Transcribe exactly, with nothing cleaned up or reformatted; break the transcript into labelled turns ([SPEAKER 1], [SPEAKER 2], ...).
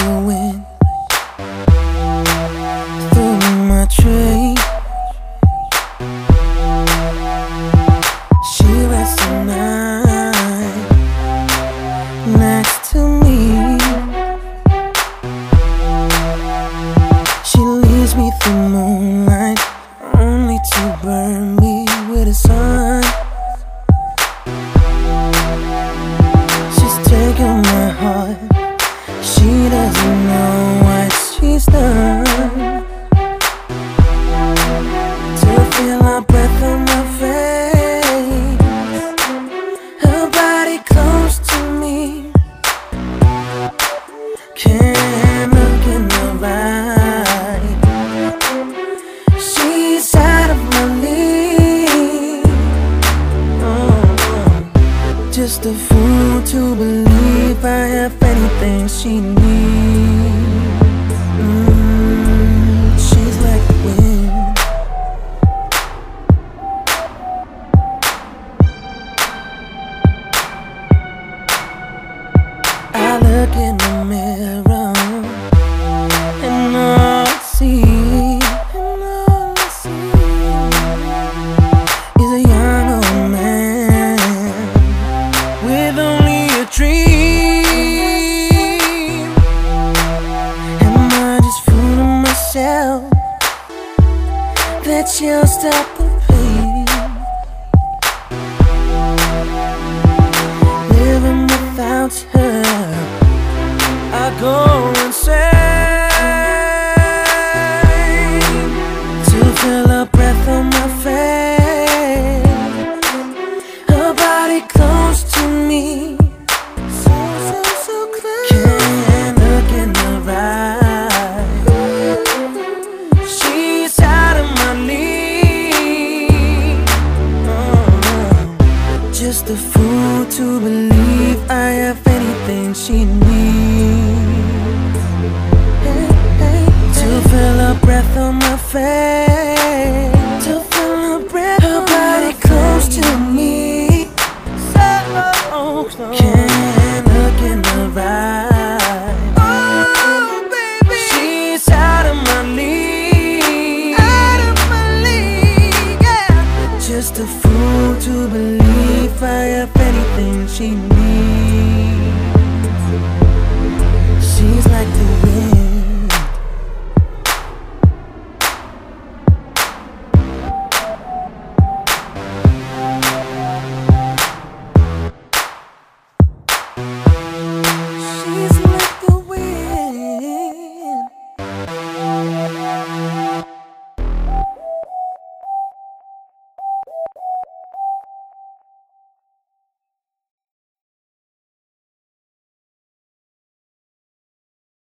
[SPEAKER 1] the wind through my tree. She rests at night next to me. She leads me through moonlight only to burn me with the sun. She's taken my heart, she doesn't know what she's done. To feel her breath on my face, her body close to me. Can't look in her eyes, she's out of my league. Oh, just a fool to believe I have anything she needs. Mm, she's like the wind. I look in the mirror and all I see, and all I see is a young old man with only a dream. Am I just fooling myself that she'll stop the pain? Living without her, I go insane. To feel her breath on my face, her body close to me. So, so, so close. Can't look in her eyes, she's out of my league. Oh, just a fool to believe I have anything she needs. To feel her breath on my face, to feel her breath, her body close to me. So close. Can't look in her eyes. Oh, baby, she's out of my league. Out of my league, yeah. Just a fool to believe I have anything she needs. She's like the